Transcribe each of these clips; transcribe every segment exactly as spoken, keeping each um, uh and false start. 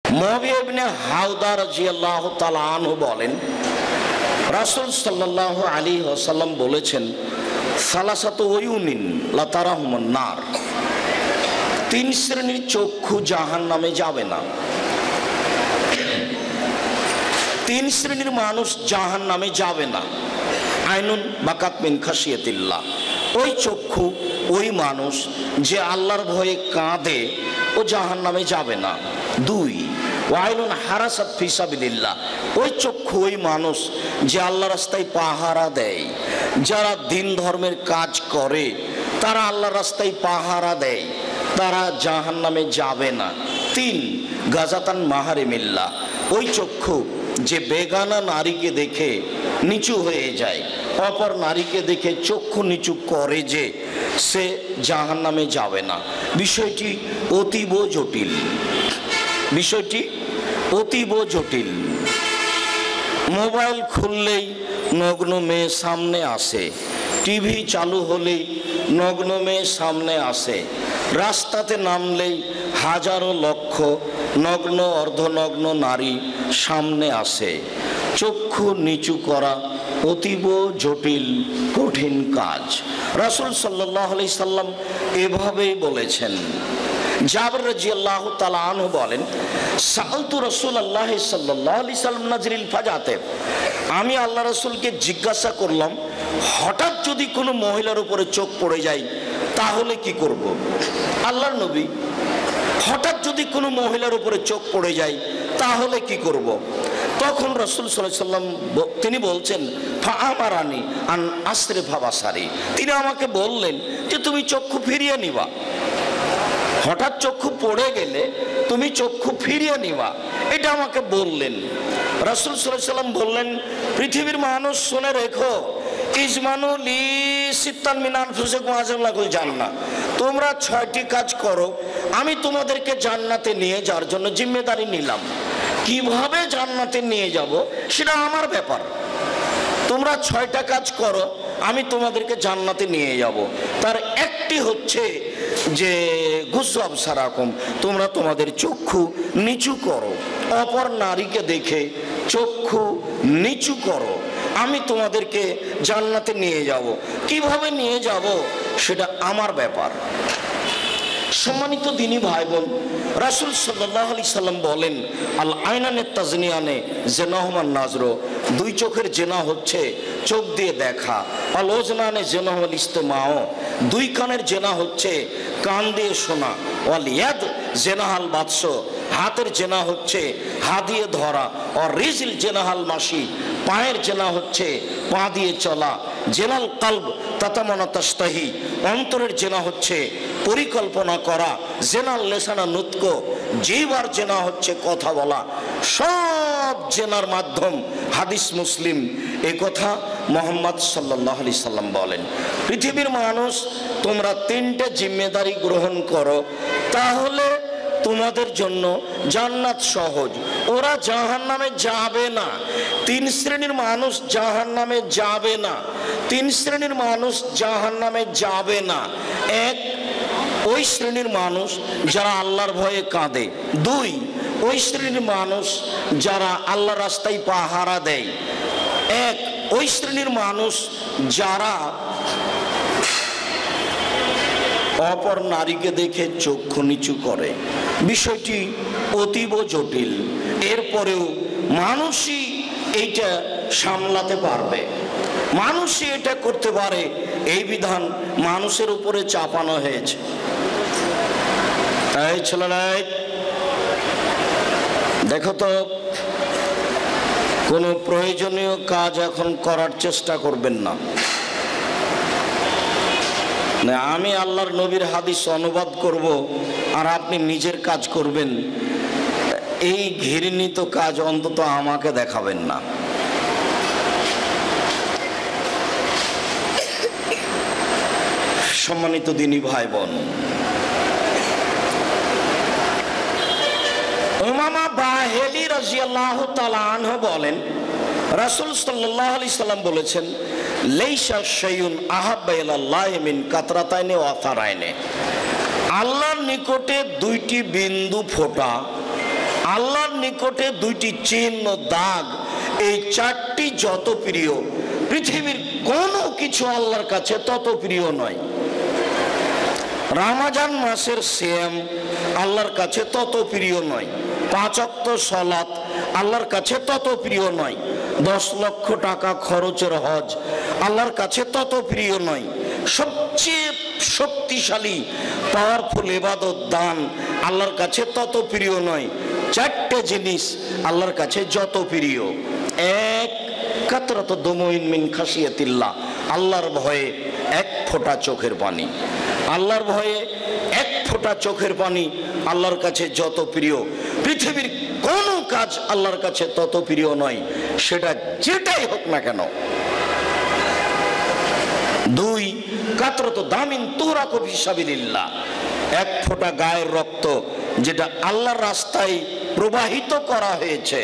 মুআবিয়া ইবনে হাওদা রাদিয়াল্লাহু তাআলা আনহু বলেন, রাসূল সাল্লাল্লাহু আলাইহি ওয়াসাল্লাম বলেছেন, সালাসাতু উয়ুনিন লা তারাহুমুন নার, তিন শ্রেণীর চক্ষু জাহান্নামে যাবে না। তিন শ্রেণীর মানুষ জাহান্নামে যাবে না। আইনুন বাকাত মিন খাশিয়াতিল্লাহ, ওই চক্ষু ওই মানুষ যে আল্লাহর ভয়ে কাঁদে, ও জাহান্নামে যাবে না। দুই, ওয়াইলুন হারাসাত ফি সাবিলিল্লাহ, ওই চক্ষু ওই মানুষ যে আল্লাহ রাস্তায় পাহারা দেয়। যারা দিন ধর্মের কাজ করে তারা আল্লাহ রাস্তায় পাহারা দেয়, তারা জাহান্নামে যাবে না। তিন, গাজাতান মাহারিমিল্লাহ, ওই চক্ষু যে বেগানা নারীকে দেখে নিচু হয়ে যায়, অপর নারীকে দেখে চক্ষু নিচু করে, যে সে জাহান্নামে যাবে না। বিষয়টি অতীব জটিল, বিষয়টি অতীব জটিল। মোবাইল খুললেই নগ্ন মেয়ে সামনে আসে, টিভি চালু হলেই নগ্ন মেয়ে সামনে আসে, রাস্তাতে নামলেই হাজারো লক্ষ নগ্ন অর্ধনগ্ন নারী সামনে আসে। চক্ষু নিচু করা অতীব জটিল কঠিন কাজ। রাসূল সাল্লাল্লাহু আলাইহি সাল্লাম এভাবেই বলেছেন। জাবের রাদিয়াল্লাহু তাআলা আনহু বলেন, সাআলতু রাসূলুল্লাহ সাল্লাল্লাহু আলাইহি সাল্লাম নাজরিল ফাজাতে, আমি আল্লাহ রাসূলকে জিজ্ঞাসা করলাম, হঠাৎ যদি কোনো মহিলার উপরে চোখ পড়ে যায় তাহলে কি করব? আল্লাহর নবী, হঠাৎ যদি কোনো মহিলার উপরে চোখ পড়ে যায় তাহলে কি করব? তখন রাসূল সাল্লাল্লাহু আলাইহি সাল্লাম তিনি বলছেন, ফা আমারানি আন আসরিফা বাসারি, তিনি আমাকে বললেন যে তুমি চক্ষু ফিরিয়ে নিবা। হঠাৎ চক্ষু পড়ে গেলে তুমি চক্ষু ফিরিয়ে নিবা, এটা আমাকে বললেন। রাসূল সাল্লাল্লাহু আলাইহি সাল্লাম বললেন, পৃথিবীর মানুষ শুনে রেখো, ইজমানু লি সিত্তান মিন আনফুসিকুম আযাল্লাকুল জান্নাহ, তোমরা ছয়টি কাজ করো, আমি তোমাদেরকে জান্নাতে নিয়ে যাওয়ার জন্য জিম্মেদারি নিলাম। কিভাবে জান্নাতে নিয়ে যাব সেটা আমার ব্যাপার। তোমরা ছয়টা কাজ করো, আমি তোমাদেরকে জান্নাতে নিয়ে যাব। তার একটি হচ্ছে যে গুসু আবসারাকুম, তোমরা তোমাদের চক্ষু নিচু করো, অপর নারীকে দেখে চক্ষু নিচু করো, আমি তোমাদেরকে জান্নাতে নিয়ে যাব। কিভাবে নিয়ে যাব সেটা আমার ব্যাপার। সম্মানিত দিনী ভাই বোন, রাসূল সাল্লাল্লাহু আলাইহি সাল্লাম বলেন, আল আইনানে তাজনিয়ানে জিনাহুমান নাজরু, দুই চোখের জেনা হচ্ছে চোখ দিয়ে দেখা। আল ওজনানে জিনাহুল ইস্তেমাও, দুই কানের জেনা হচ্ছে কান দিয়ে শোনা। ওয়াল ইয়াদ জিনাহাল বাতস, হাতের জেনা হচ্ছে হাত দিয়ে ধরা। আর রিজিল জেনাহাল মাসি, পায়ের জেনা হচ্ছে পা দিয়ে চলা। জেনাল কলব তাতামানা তাস্তাহি, অন্তরের জেনা হচ্ছে পরিকল্পনা করা। জেনাল লেসানা নুতক, জিহ্বার জেনা হচ্ছে কথা বলা। সব জেনার মাধ্যম হাদিস মুসলিম, এ কথা মুহাম্মদ সাল্লাল্লাহু আলাইহি সাল্লাম বলেন। পৃথিবীর মানুষ, তোমরা তিনটে জিম্মেদারি গ্রহণ করো, তাহলে তোমাদের জন্য জান্নাত সহজ। ওরা জাহান্নামে যাবে না। তিন শ্রেণীর মানুষ জাহান্নামে যাবে না। তিন শ্রেণীর মানুষ জাহান্নামে যাবে না। এক, ওই শ্রেণীর মানুষ যারা আল্লাহর ভয়ে কাঁদে। দুই, ওই শ্রেণীর মানুষ যারা আল্লাহ রাস্তায় পাহারা দেয়। এক, ওই শ্রেণীর মানুষ যারা অপর নারীকে দেখে চক্ষু নিচু করে। বিষয়টি অতীব জটিল। এরপরেও মানুষই এইটা সামলাতে পারবে, মানুষই এটা করতে পারে, এই বিধান মানুষের উপরে চাপানো হয়েছে। তাই ছেলেরা, দেখো তো, কোনো প্রয়োজনীয় কাজ এখন করার চেষ্টা করবেন না। আমি আল্লাহর নবীর হাদিস অনুবাদ করব আর আপনি নিজের কাজ করবেন, এই ঘৃণিত কাজ অন্তত আমাকে দেখাবেন না। সম্মানিত দিনী ভাই বোন, উমামা বাহিলি রাদিয়াল্লাহু তাআলা আনহু বলেন, রাসূল সাল্লাল্লাহু আলাইহি সাল্লাম বলেছেন, লাইসা শাইউন আহাব্বা ইলাল্লাহি মিন কাতরাতাইনি ওয়া আথারাইনি, আল্লাহর নিকটে দুইটি বিন্দু ফোঁটা আল্লাহর নিকটে দুইটি চিহ্ন দাগ, এই চারটি যত প্রিয়, পৃথিবীর কোনো কিছু আল্লাহর কাছে তত প্রিয় নয়। রমজান মাসের সিয়াম আল্লাহর কাছে তত প্রিয় নয়। পাঁচ ওয়াক্ত সালাত আল্লাহর কাছে তত প্রিয় নয়। দশ লক্ষ টাকা খরচের হজ আল্লাহর কাছে তত প্রিয় নয়। সবচেয়ে শক্তিশালী পাওয়ারফুল ইবাদত দান আল্লাহর কাছে তত প্রিয় নয়। চারটে জিনিস আল্লাহর কাছে যত প্রিয়। এক, কাতরাত দুমুইন মিন খাশিয়াতিল্লাহ, আল্লাহর ভয়ে এক ফোঁটা চোখের পানি। আল্লাহর ভয়ে এক ফোঁটা চোখের পানি আল্লাহর কাছে যত প্রিয়, পৃথিবীর কোনো কাজ আল্লাহর কাছে তত প্রিয় নয়, সেটা যেটাই হোক না কেন। দুই, কাতরাত দামিন তুরাকু ফি সাবিলিল্লাহ, এক ফোঁটা গায়ের রক্ত যেটা আল্লাহর রাস্তায় প্রবাহিত করা হয়েছে,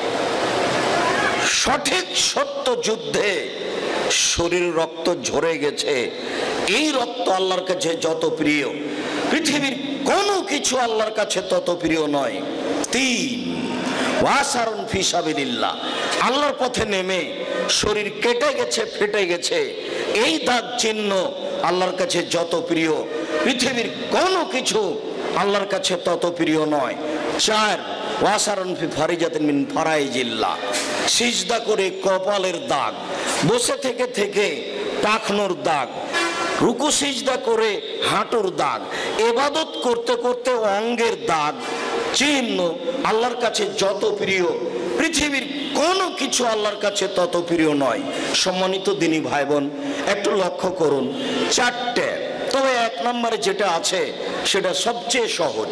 সঠিক সত্য যুদ্ধে শরীর রক্ত ঝরে গেছে, এই রক্ত আল্লাহর কাছে যত প্রিয়, পৃথিবীর কোনো কিছু আল্লাহর কাছে তত প্রিয় নয়। তিন, ওয়াসারুন ফি সাবিলিল্লাহ, আল্লাহর পথে নেমে শরীর কেটে গেছে, ফেটে গেছে, এই দাগ চিহ্ন আল্লাহর কাছে যত প্রিয়, পৃথিবীর কোনো কিছু আল্লাহর কাছে তত প্রিয় নয়। চার, ওয়াসারুন ফি ফারিজাতিন মিন ফারাইজিল্লাহ, সিজদা করে কপালের দাগ, বসে থেকে থেকে টাকনোর দাগ, রুকু সিজদা করে হাঁটুর দাগ, ইবাদত করতে করতে অঙ্গের দাগ চিহ্ন আল্লাহর কাছে যত প্রিয়, পৃথিবীর কোনো কিছু আল্লাহর কাছে তত প্রিয় নয়। সম্মানিত দিনী ভাই বোন, একটু লক্ষ্য করুন, চারটে, তবে এক নম্বরে যেটা আছে সেটা সবচেয়ে সহজ।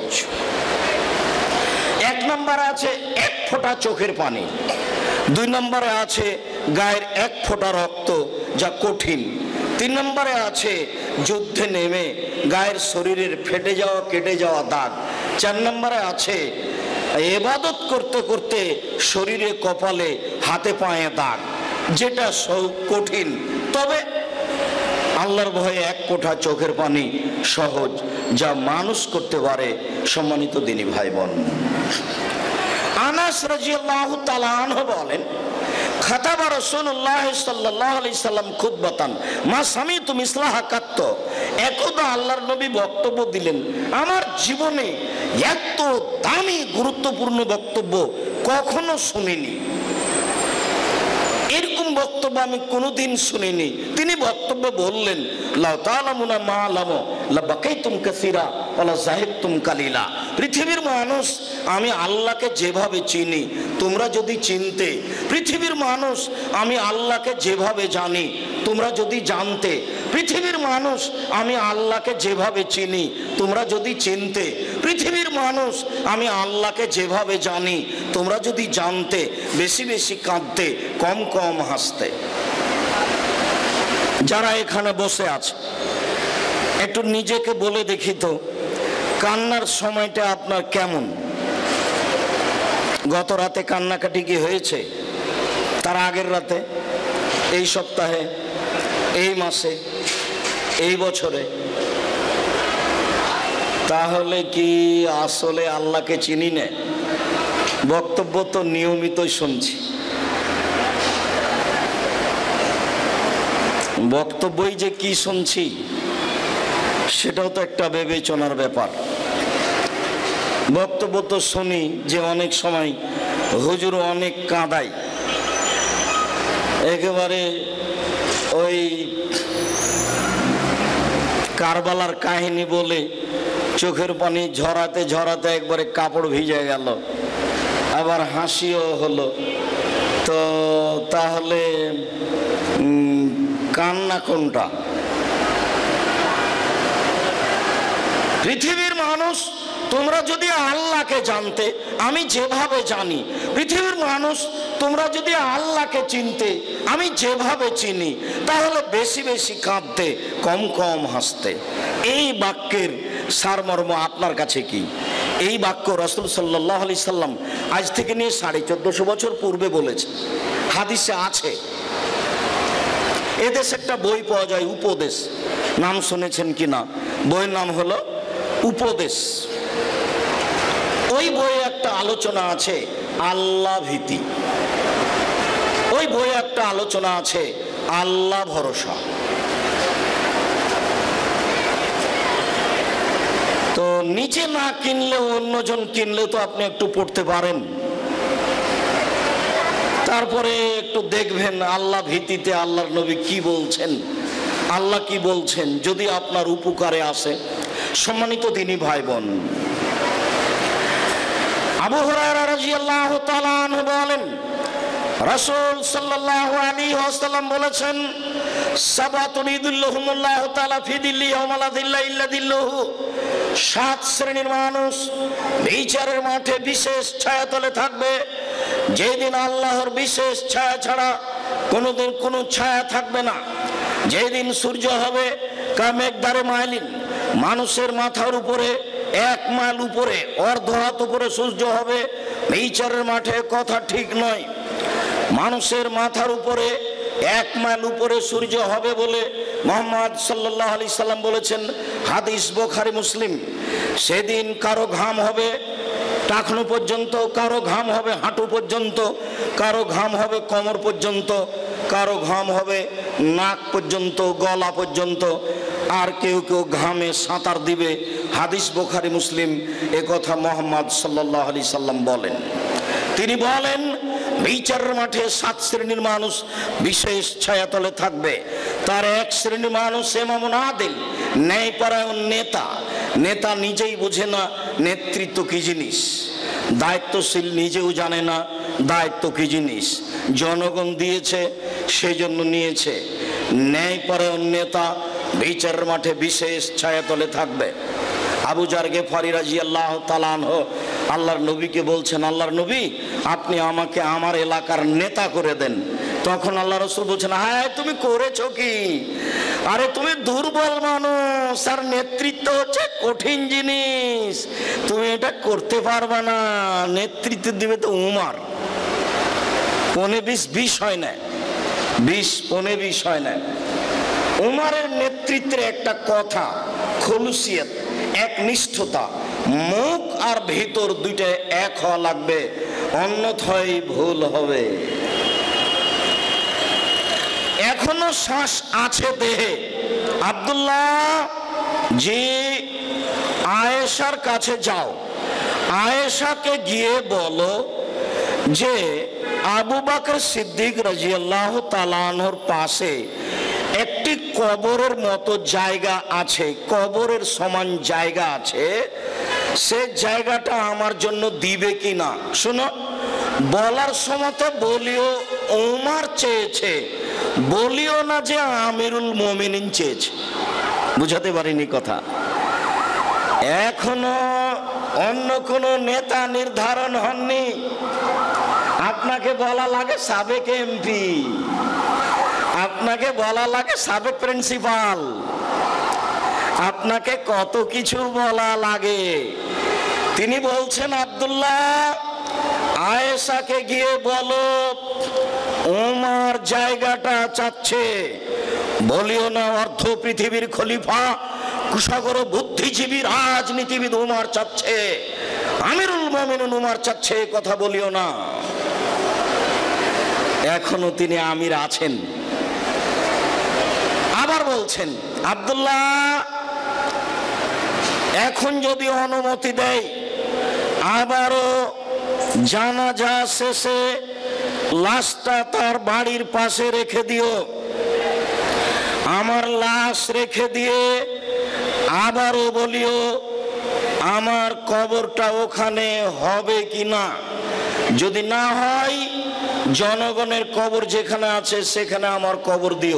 এক নম্বরে আছে এক ফোঁটা চোখের পানি, দুই নম্বরে আছে গায়ের এক ফোঁটা রক্ত যা কঠিন, তিন নম্বরে আছে যুদ্ধে নেমে গায়ের শরীরের ফেটে যাওয়া কেটে যাওয়া দাগ, চার নম্বরে আছে ইবাদত করতে করতে শরীরে কপালে হাতে পায়ে দাগ, যেটা কঠিন, তবে আল্লাহর ভয়ে এক ফোঁটা চোখের পানি সহজ, যা মানুষ করতে পারে। সম্মানিত দিনী ভাই বোন, আনাস রাদিয়াল্লাহু তাআলা আনহু বলেন, খাতাবা রাসূলুল্লাহ সাল্লাল্লাহু আলাইহি সাল্লাম খুতবাতান মা সামিতু মিসলাহা কাত্ত, একদা আল্লাহর নবী বক্তব্য দিলেন, আমার জীবনে এত দামি গুরুত্বপূর্ণ বক্তব্য কখনো শুনিনি, এরকম বক্তব্য আমি কোনোদিন শুনিনি। তিনি বক্তব্য বললেন, লাউ তাআলামুনা মা আলামু লাবাকাইতুম কাসীরা ওয়ালা যাহিবতুম কালিলা, পৃথিবীর মানুষ আমি আল্লাহকে যেভাবে চিনি তোমরা যদি চিনতে, পৃথিবীর মানুষ আমি আল্লাহকে যেভাবে জানি তোমরা যদি জানতে, পৃথিবীর মানুষ আমি আল্লাহকে যেভাবে চিনি তোমরা যদি চিনতে, পৃথিবীর মানুষ আমি আল্লাহকে যেভাবে জানি তোমরা যদি জানতে, বেশি বেশি কাঁদতে, কম কম হাসতে। যারা এখানে বসে আছে একটু নিজেকে বলে দেখি তো, কান্নার সময়টা আপনার কেমন? গত রাতে কান্নাকাটি কি হয়েছে? তার আগের রাতে, এই সপ্তাহে, এই মাসে, এই বছরে? তাহলে কি আসলে আল্লাহকে চিনি না? বক্তব্য তো নিয়মিতই শুনছি, বক্তব্যই যে কি শুনছি সেটাও তো একটা বিবেচনার ব্যাপার। বক্তব্য তো শুনি যে অনেক সময় হুজুর অনেক কাঁদাই, একেবারে ওই কারবালার কাহিনী বলে চোখের পানি ঝরাতে ঝরাতে একবারে কাপড় ভিজে গেল, আবার হাসিও হলো। তো তাহলে কান্না কোনটা? পৃথিবীর মানুষ তোমরা যদি আল্লাহকে জানতে, আমি যেভাবে জানি, পৃথিবীর মানুষ তোমরা যদি আল্লাহকে চিনতে, আমি যেভাবে চিনি, তাহলে বেশি বেশি কাঁদতে, কম কম হাসতে। এই বাক্যের সারমর্ম আপনার কাছে কি? এই বাক্য রাসূল সাল্লাল্লাহু আলাইহি সাল্লাম আজ থেকে নিয়ে সাড়ে চোদ্দশো বছর পূর্বে বলেছে, হাদিসে আছে। এদেশে একটা বই পাওয়া যায়, উপদেশ, নাম শুনেছেন কিনা? বইয়ের নাম হলো উপদেশ। ওই বইয়ে একটা আলোচনা আছে আল্লাহ ভীতি, ওই বইয়ে একটা আলোচনা আছে আল্লাহ ভরসা। তো নিজে না কিনলেও অন্যজন কিনলেও তো আপনি একটু পড়তে পারেন, তারপরে একটু দেখবেন আল্লাহ ভীতিতে আল্লাহর নবী কি বলছেন, আল্লাহ কি বলছেন, যদি আপনার উপকারে আসে। সম্মানিত দিনী ভাই বোন, আবু হুরায়রা রাদিয়াল্লাহু তাআলা আনহু বলেন, রাসূল সাল্লাল্লাহু আলাইহি ওয়াসাল্লাম বলেছেন, সাবাতুন ইযিল্লুহুমুল্লাহু তাআলা ফি যিল্লিহি ইয়াওমা লা যিল্লা ইল্লা যিল্লুহু, সাত শ্রেণীর মানুষ বিচারের মাঠে বিশেষ ছায়াতলে থাকবে, যেদিন আল্লাহর বিশেষ ছায়া ছাড়া কোনোদিন কোনো ছায়া থাকবে না। যেদিন সূর্য হবে কামেকদারে মাইলিন, মানুষের মাথার উপরে এক মাইল উপরে, অর্ধ হাত উপরে সূর্য হবে। বিচারের মাঠে কথা ঠিক নয়, মানুষের মাথার উপরে এক মাইল উপরে সূর্য হবে বলে মুহাম্মদ সাল্লাল্লাহু আলাইহি সাল্লাম বলেছেন, হাদিস বুখারী মুসলিম। সেদিন কারো ঘাম হবে টাকনো পর্যন্ত, কারো ঘাম হবে হাঁটু পর্যন্ত, কারো ঘাম হবে কোমর পর্যন্ত, কারো ঘাম হবে নাক পর্যন্ত, গলা পর্যন্ত, আর কেউ কেউ ঘামে সাঁতার দিবে। হাদিস বুখারী মুসলিম। এ কথা মুহাম্মদ সাল্লাল্লাহু আলাইহি সাল্লাম বলেন। তিনি বলেন, বিচারের মাঠে সাত শ্রেণীর মানুষ বিশেষ ছায়াতলে থাকবে। তার এক শ্রেণীর মানুষ ইমামুন আদিল, ন্যায়পরায়ণ নেতা। নেতা নিজেই বোঝে না নেতৃত্ব কি জিনিস, দায়িত্বশীল নিজেও জানে না দায়িত্ব কি জিনিস, জনগণ দিয়েছে সেজন্য নিয়েছে। ন্যায়পরায়ণ নেতা বিচারের মাঠে বিশেষ ছায়াতলে থাকবে। আবু জার গেফারি রাদিয়াল্লাহু তাআলা আনহু আল্লাহর নবীকে বলছেন, আল্লাহর নবী আপনি আমাকে আমার এলাকার নেতা করে দেন। তখন আল্লাহ রাসূল বলছেন, হ্যাঁ তুমি করেছো কি? আরে তুমি দুর্বল মানুষ, আর নেতৃত্ব হচ্ছে কঠিন জিনিস, তুমি এটা করতে পারবে না। নেতৃত্ব দিবে তো উমর। পনে বিশ বিষ হয় না, বিষ পনে বিষ হয় না। উমরের নেতৃত্বের একটা কথা, খুলুসিয়ত, একনিষ্ঠতা, মুখ আর ভিতর দুইটা এক হওয়া লাগবে, অন্যথায় ভুল হবে। এখনো শ্বাস আছে দেহে। আব্দুল্লাহ জি আয়েশার কাছে যাও, আয়েশাকে গিয়ে বলো যে আবু বকর সিদ্দিক রাদিয়াল্লাহু তাআলা আনহুর পাশে একটি কবরের মতো জায়গা আছে, কবরের সমান জায়গা আছে, সে জায়গাটা আমার জন্য দিবে কিনা। শোনো, বলার সময় তো বলিও ওমর চেয়েছে, বলিও না যে আমিরুল মুমিনিন চেয়েছে। বুঝাতে পারিনি কথা? এখনো অন্য কোন নেতা নির্ধারণ হননি, আপনাকে বলা লাগে সাবেক এমপি, আপনাকে বলা লাগে সাবেক প্রিন্সিপাল, আপনাকে কত কিছু বলা লাগে। তিনি বলছেন, আব্দুল্লাহ আয়েশাকে গিয়ে বলো ওমর জায়গাটা চাচ্ছে, বলিও না অর্ধ পৃথিবীর খলিফা কুশাগর বুদ্ধিজীবী রাজনীতিবিদ ওমর চাচ্ছে, আমিরুল মুমিনিন ওমর চাচ্ছে, কথা বলিও না। এখনো তিনি আমির আছেন। আবার বলছেন, আব্দুল্লাহ এখন যদি অনুমতি দেয়, আবারও জানাজা শেষে লাশটা তার বাড়ির পাশে রেখে দিও, আমার লাশ রেখে দিয়ে আবারও বলিও আমার কবরটা ওখানে হবে কিনা। যদি না হয়, জনগণের কবর যেখানে আছে সেখানে আমার কবর দিও,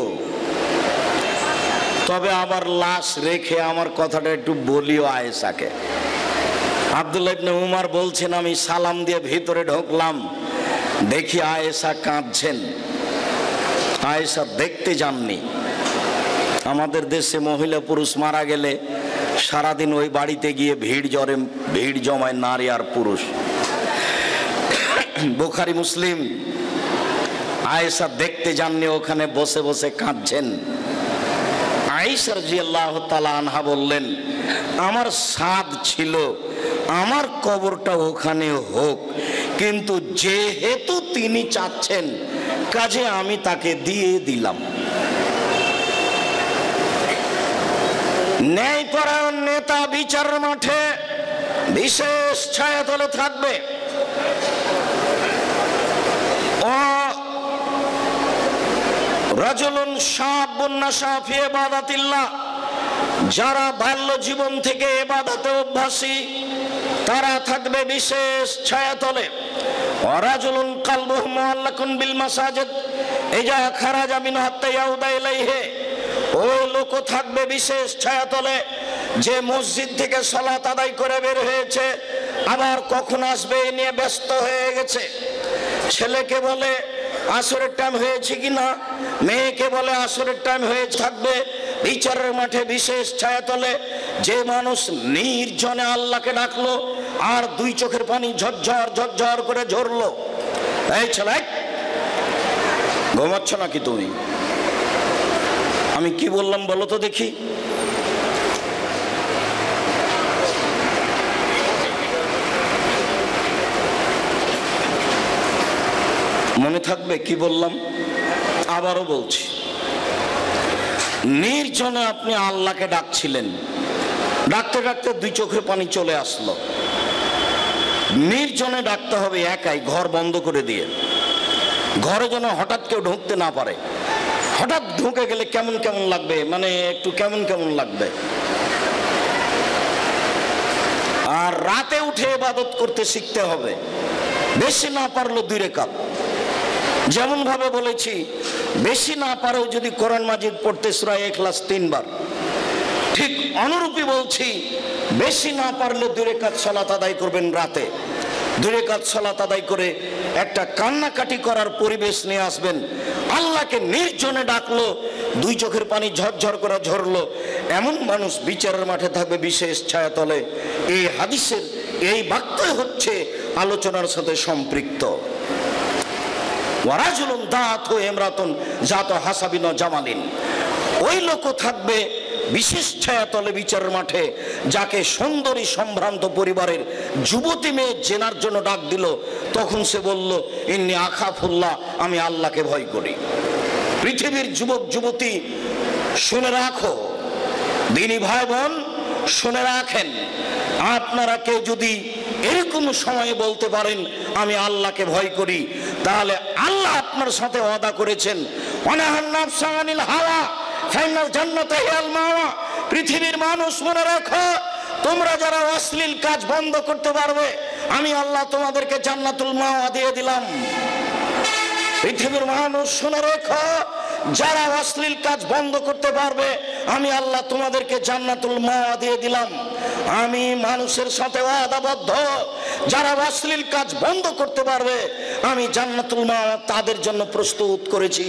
তবে আবার লাশ রেখে আমার কথাটা একটু বলিও আয়েশাকে। আব্দুল্লাহ ইবনে উমর বলছেন, আমি সালাম দিয়ে ভিতরে ঢুকলাম, দেখি আয়েশা কাঁদছেন। আয়েশা দেখতে যাননি। আমাদের দেশে মহিলা পুরুষ মারা গেলে সারাদিন ওই বাড়িতে গিয়ে ভিড় জমে, ভিড় জমায় নারী আর পুরুষ। বুখারী মুসলিম। আয়েশা দেখতে যাননি, ওখানে বসে বসে কাঁদছেন। আয়েশা রাদিয়াল্লাহু তাআলা আনহা বললেন, আমার সাধ ছিল আমার কবরটা ওখানে হোক, কিন্তু যেহেতু তিনি চাচ্ছেন কাজে আমি তাকে দিয়ে দিলাম। ন্যায়পরায়ণ নেতা বিচার মাঠে বিশেষ ছায়াতলে থাকবে। ও রাজুলুন শাবুন নাশা ফি ইবাদাতিল্লাহ, যারা বাল্য জীবন থেকে ইবাদতে অভ্যাসী তারা থাকবে বিশেষ ছায়াতলে। ও রাজুলুন কলবুহু মুআল্লাকুন বিল মাসাজিদ ইজা খারাজা মিন হাত্তা ইয়াউদা ইলাইহি, ওই লোক থাকবে বিশেষ ছায়াতলে যে মসজিদ থেকে সালাত আদায় করে বের হয়েছে, আবার কখন আসবে এ নিয়ে ব্যস্ত হয়ে গেছে। ছেলেকে বলে আসরের টাইম হয়েছে কিনা, মেয়েকে বলে আসরের টাইম হয়ে থাকবে বিচারের মাঠে বিশেষ ছায়াতলে। যে মানুষ নির্জনে আল্লাহকে ডাকলো আর দুই চোখের পানি ঝরঝর ঝরঝর করে ঝরলো। এই ছেলে, ঘুমাচ্ছ নাকি তুমি? আমি কি বললাম বলো তো দেখি। মনে থাকবে কি বললাম? আবারও বলছি, নির্জনে আপনি আল্লাহকে ডাকছিলেন, ডাকতে ডাকতে দুই চোখের পানি চলে আসলো। নির্জনে ডাকতে হবে একাই, ঘর বন্ধ করে দিয়ে। ঘরে যেন হঠাৎ কেউ ঢুকতে না পারে। হঠাৎ ঢুকে গেলে কেমন কেমন লাগবে, মানে একটু কেমন কেমন লাগবে। আর রাতে উঠে ইবাদত করতে শিখতে হবে, বেশি না পারলো দুই রাকাত। যেমন ভাবে বলেছি, বেশি না পারেও যদি কোরআন মাজিদ পড়তে সূরা ইখলাস তিনবার, ঠিক অনুরূপী বলছি, বেশি না পারলে দুই রাকাত সালাত আদায় করবেন রাতে। দুই রাকাত সালাত আদায় করে একটা কান্নাকাটি করার পরিবেশ নিয়ে আসবেন। আল্লাহকে নির্জনে ডাকলো, দুই চোখের পানি ঝরঝর করে ঝরলো, এমন মানুষ বিচারের মাঠে থাকবে বিশেষ ছায়াতলে। এই হাদিসের এই বাক্য হচ্ছে আলোচনার সাথে সম্পৃক্ত। ওয়ারাজুলুন দাআতহু ইমরাতুন যাতু হাসাবিন ওয়া জামালিন, ওই লোক থাকবে বিশেষ ছায়াতলে বিচারের মাঠে যাকে সুন্দরী সম্ভ্রান্ত পরিবারের যুবতী মেয়ে জেনার জন্য ডাক দিল, তখন সে বলল ইন্নী আখাফুল্লাহ, আমি আল্লাহকে ভয় করি। পৃথিবীর যুবক যুবতী শুনে রাখো, দিনী ভাই বোন শুনে রাখেন, আপনারা কেউ যদি এরকম সময়ে বলতে পারেন আমি আল্লাহকে ভয় করি, তাহলে আল্লাহ আপনার সাথে ওয়াদা করেছেন ওয়ানাহান নাফসা আনিল হাওয়া ফাইনাল জান্নাতা হিয়াল মাওয়া। পৃথিবীর মানুষ মনে রাখো, তোমরা যারা অশ্লীল কাজ বন্ধ করতে পারবে, আমি আল্লাহ তোমাদেরকে জান্নাতুল মাওয়া দিয়ে দিলাম। পৃথিবীর মানুষ শুনে রেখো, যারা অশ্লীল কাজ বন্ধ করতে পারবে, আমি আল্লাহ তোমাদেরকে জান্নাতুল মাওয়া দিয়ে দিলাম। আমি মানুষের সাথে ওয়াদাবদ্ধ, যারা অশ্লীল কাজ বন্ধ করতে পারবে, আমি জান্নাতুল মাওয়া তাদের জন্য প্রস্তুত করেছি।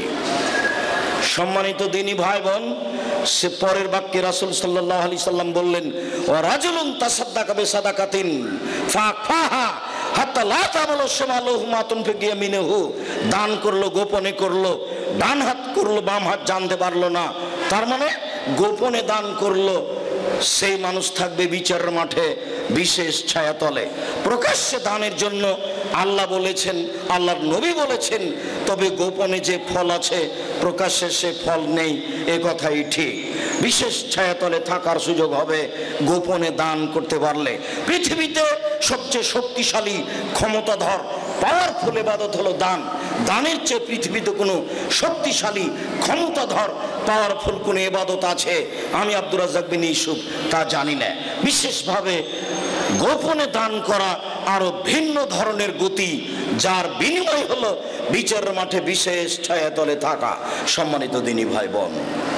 সম্মানিত দিনী ভাই বোন, সে পরের বাক্যে রাসূল সাল্লাল্লাহু আলাইহি সাল্লাম বললেন ওয়া রাজুলুন তাসাদ্দাকা বিসাদাকাতিন ফাখফাহা হাত্তা লা তাবলু শিমালুহু মা তুনফিকু ইয়ামিনুহু, দান করলো, গোপনে করলো, ডান হাত করলো, বাম হাত জানতে পারলো না, তার মানে গোপনে দান করলো। সেই মানুষ থাকবে বিচারের মাঠে বিশেষ ছায়াতলে। প্রকাশ্যে দানের জন্য আল্লাহ বলেছেন, আল্লাহর নবী বলেছেন, তবে গোপনে যে ফল আছে প্রকাশ্যে সে ফল নেই, এ কথাই ঠিক। বিশেষ ছায়াতলে থাকার সুযোগ হবে গোপনে দান করতে পারলে। পৃথিবীতে সবচেয়ে শক্তিশালী ক্ষমতাধর পাওয়ারফুল ইবাদত হলো দান। দানের চেয়ে পৃথিবীতে কোনো শক্তিশালী ক্ষমতাধর পাওয়ারফুল কোনো ইবাদত আছে আমি আব্দুর রাজ্জাক বিন ইউসুফ তা জানি না। বিশেষভাবে গোপনে দান করা আরো ভিন্ন ধরনের গতি, যার বিনিময় হলো বিচারের মাঠে বিশেষ ছায়াতলে থাকা। সম্মানিত দিনী ভাই বোন,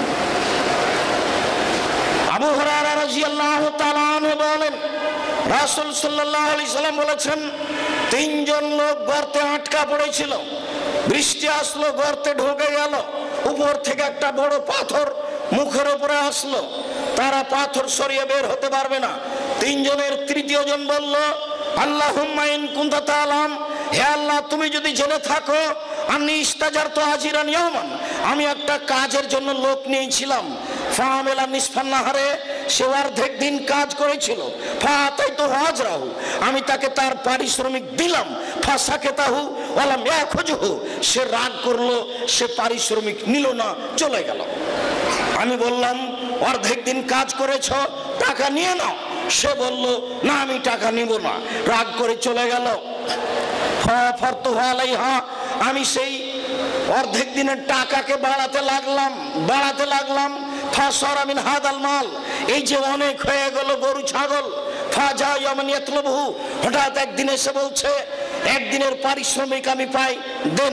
আবু হুরায়রা রাদিয়াল্লাহু তাআলা আনহু বলেন রাসূল সাল্লাল্লাহু আলাইহি সাল্লাম বলেছেন, তিনজন লোক গর্তে আটকা পড়েছিল, বৃষ্টি আসলো, গর্তে ঢুকে গেল, উপর থেকে একটা বড় পাথর মুখের উপরে আসলো, তারা পাথর সরিয়ে বের হতে পারবে না। তিনজনের তৃতীয় জন বলল আল্লাহুম্মা ইন কুনতা তাআলাম, হে আল্লাহ তুমি যদি জেনে থাকো, আমি ইস্তাজারতু আজিরান ইয়াওমান, আমি একটা কাজের জন্য লোক নিয়েছিলাম, ফাআমিলা নিসফান নাহারে, সে অর্ধেক দিন কাজ করেছিল, ফাতাইতু আজরাহু, আমি তাকে তার পারিশ্রমিক দিলাম, ফাসাকাতাহু ওয়ালাম ইয়াখুজহু, সে রাগ করলো, সে পারিশ্রমিক নিল না, চলে গেল। আমি বললাম অর্ধেক দিন কাজ করেছ, টাকা নিয়ে নাও। সে বলল না, আমি টাকা নিব না, রাগ করে চলে গেল। আমি সেই অর্ধেক দিনের টাকাকে বাড়াতে লাগলাম বাড়াতে লাগলাম ফাসারা মিন হাদাল মাল, এই যে অনেক হয়ে গেল গরু ছাগল। ফাজা ইয়ামান ইয়াতলুবহু, হঠাৎ একদিন এসে বলছে একদিনের পারিশ্রমিক আমি পাই, দেন।